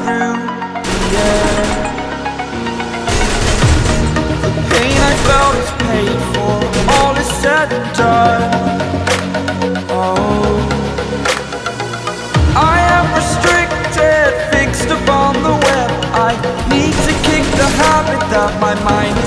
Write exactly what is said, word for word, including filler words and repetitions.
through, yeah. The pain I felt is paid for, all is said and done. Oh, I am restricted, fixed upon the web. I need to kick the habit that my mind is